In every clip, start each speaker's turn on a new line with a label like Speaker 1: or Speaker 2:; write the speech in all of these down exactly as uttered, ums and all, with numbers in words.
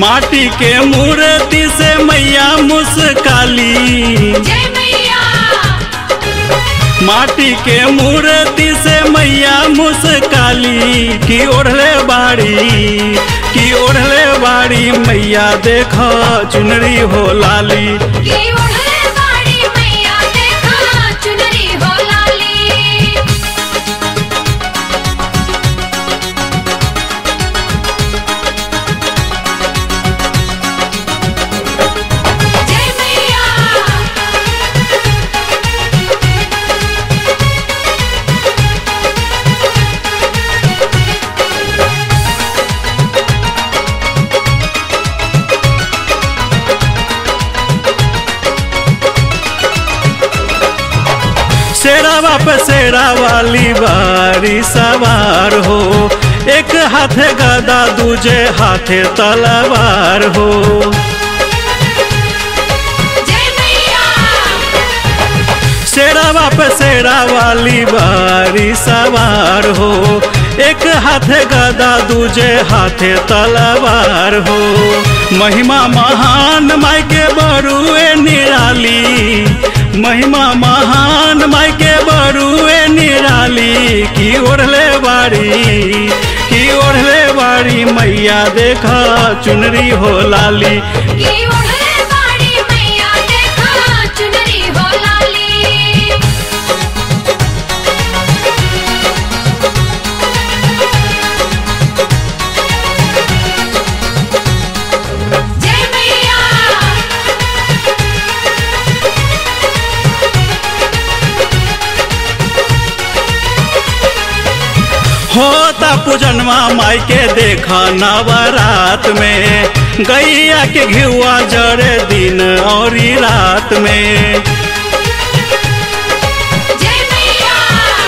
Speaker 1: माटी के मूर्ति से मैया मुस्काली,
Speaker 2: जय मैया।
Speaker 1: माटी के मूर्ति से मैया मुस्काली की ओढ़ले बाड़ी, की ओढ़ले बाड़ी मैया देखो चुनरी हो लाली,
Speaker 2: की ओढ़ले बाड़ी मैया देखो चुनरी हो लाली। जय मैया।
Speaker 1: शेरा बाप शेरा वाली बारी सवार हो, एक हाथे गदा दूजे हाथे तलवार हो।
Speaker 2: जय मैया।
Speaker 1: शेरा बाप शेरा वाली बारी सवार हो, एक हाथे गदा दूजे हाथे तलवार हो। महिमा महान माई के बरुए निराली, महिमा महान माई के बरुए निराली की ओढ़ले बाड़ी, की ओढ़ले बाड़ी मैया देखा चुनरी हो लाली,
Speaker 2: की ओढ़ले बाड़ी मैया देखो चुनरी हो लाली। जय मैया।
Speaker 1: होता पूजनवा माई के देखा नवरात में, गैया के घिउआ जड़े दिन और रात में।
Speaker 2: जय मैया।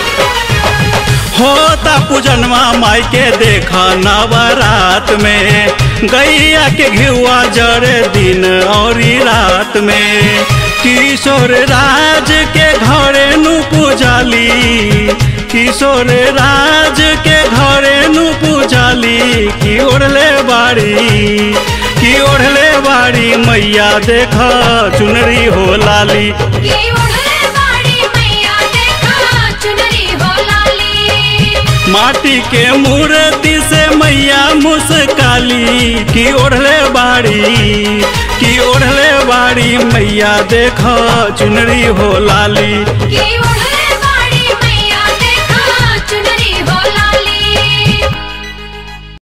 Speaker 1: होता पूजनवा माई के देखा नवरात में, गैया के घिउआ जड़े दिन और रात में। किशोर राज के घरे नु पूजाली, किशोर राज के घरे नु पूजाली की ओढ़ले बाड़ी, की ओढ़ले बाड़ी मैया देखा चुनरी हो लाली,
Speaker 2: की ओढ़ले बाड़ी मैया देखो चुनरी हो लाली।
Speaker 1: माटी के मूर्ति से मैया मुस्काली की ओढ़ले बाड़ी, की ओढ़ले बाड़ी मैया देखो चुनरी हो लाली,
Speaker 2: की